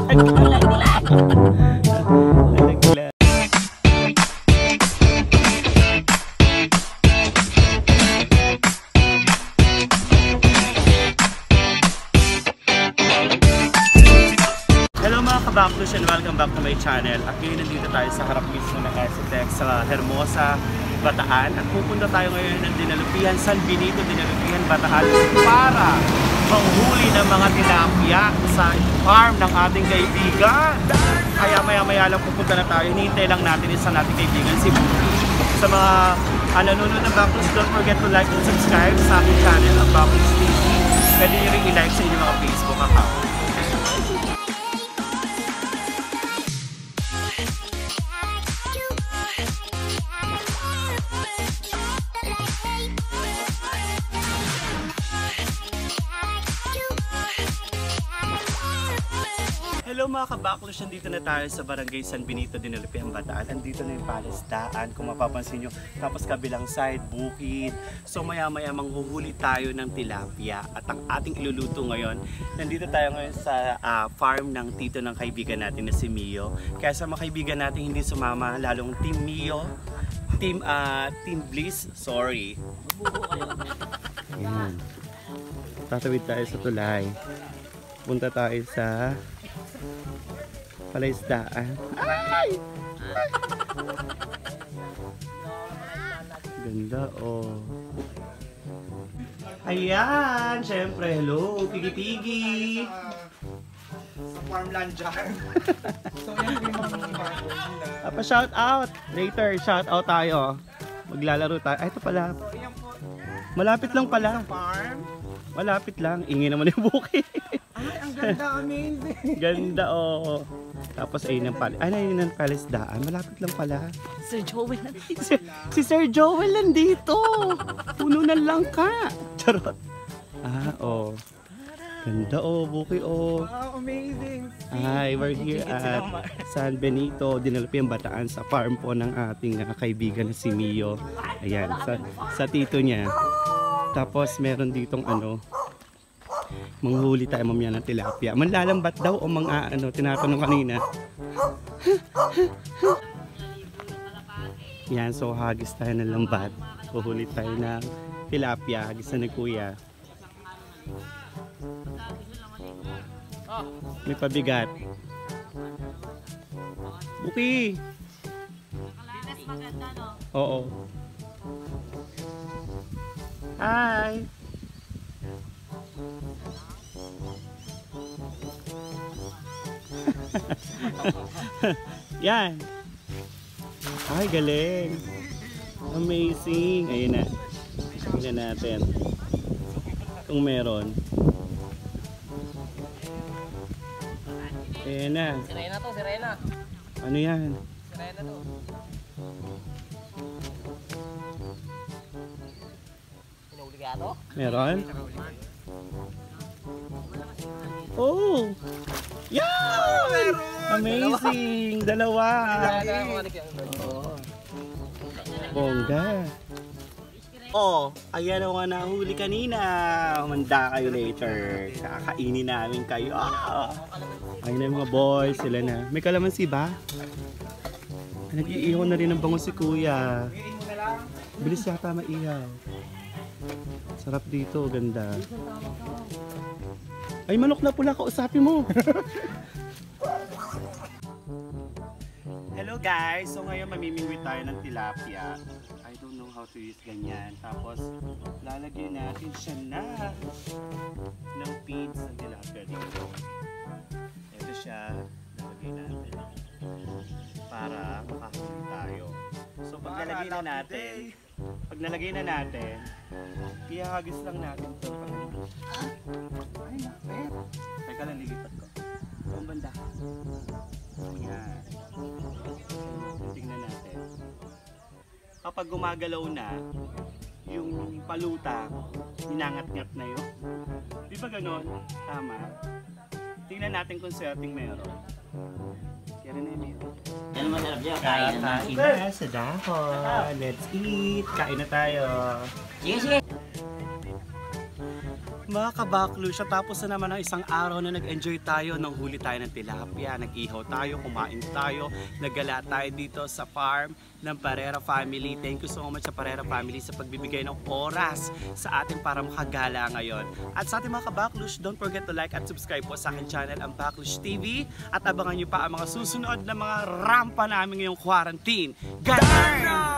Nalaglag. Hello mga kabaklush and welcome back to my channel. At ngayon nandito tayo sa harap mismo ng STX sa Hermosa, Bataan. At pupunta tayo ngayon ng Dinalupihan, San Benito, Dinalupihan, Bataan para manghuli ng mga tilapia sa farm ng ating kaibigan. Kaya maya-maya lang pupunta na tayo. Hinihintay lang natin isang nating kaibigan, si Buki. Sa mga nanonood ng Baklush, don't forget to like and subscribe sa aking channel, ang Baklush TV. Pwede nyo rin i-like sa inyong mga Facebook account. Hello mga kabaklush, nandito na tayo sa Barangay San Benito, Dinalupihan, Bataan. Andito na yung palesdaan kung mapapansin nyo. Tapos kabilang side, bukid. So maya-maya manghuhuli tayo ng tilapia. At ang ating iluluto ngayon, nandito tayo ngayon sa farm ng tito ng kaibigan natin na si Mio. Kaya sa mga kaibigan natin hindi sumama, lalong Team Mio, Team Bliss, sorry. Ayan. Tatawid tayo sa tulay. Punta tayo sa palaisdaan. Ay! Ganda oh. Ayan, syempre, hello, pigi-pigi. Sa farmland dyan. So yan yung mga Shout out. Later, shout out tayo. Maglalaro tayo. Ay, ito pala. Malapit lang pala. farm. Malapit lang. Ingin naman yung buki. Ay, ang ganda, amazing. Ganda oh. Tapos ayun ang palesdaan. Malapit lang pala. Sir Joel nandito. Si Sir Joel nandito. Puno ng langka. Charot. Oh. Ganda oh, buki oh. Wow, amazing. Hi, we're here at San Benito, Dinalupihan, Bataan sa farm po ng ating kaibigan na si Mio. Ayan, sa tito niya. Tapos meron ditong manghuli tayo mamaya ng tilapia. Manlalambat daw o tinatanong kanina. Yan, so hagis tayo ng lambat. Huhuli tayo ng tilapia, hagis na ni kuya. May pabigat. Buki! Oo. Hi! Yan! Ay, galing! Amazing! Ayun na. Tingnan natin. Kung meron. Ayan na. Sirena to, sirena. Ano yan? Sirena to. Pinahuli ka to? Meron? Oh! Yan! Amazing! Dalawa! Bongga! Oh, ayan ang mga nahuli kanina. Humanda kayo later. Kakainin namin kayo. Ayun na yung mga boys. Sila na. May kalamansi ba? Nag-iihaw na rin ng bango si kuya. Bilis yata maihaw. Sarap dito. Ganda. Ay, manok na pula. Kausapin mo. Hello guys. So ngayon mamimingwit tayo ng tilapia. I don't know how to use ganyan. Tapos lalagyan natin siya ng feeds ng tilapia dito. Ito siya. Lalagyan natin. Para makahuli tayo. So pag nalagay na natin, ihahagis lang natin ito. Ay, nakit. Teka lang, lilipat ko. Ang banda. Ayan. Tingnan natin. Kapag gumagalaw na, yung paluta, ninangat-ngat na yun. Di ba ganon? Tama. Tingnan natin kung setting meron. Kaya rin na yun. Yan masarap dyan, kain na. Kain na sa dahon. Let's eat. Kain na tayo. Sige, sige. Mga kabaklusya, tapos na naman ang isang araw na nag-enjoy tayo, nang huli tayo ng tilapia, nag-ihaw tayo, kumain tayo, naggala tayo dito sa farm ng Parera Family. Thank you so much sa Parera Family sa pagbibigay ng oras sa atin para makagala ngayon. At sa ating mga kabaklush, don't forget to like at subscribe po sa aking channel, ang Baklush TV. At abangan nyo pa ang mga susunod na mga rampa namin ngayong quarantine. Ganun!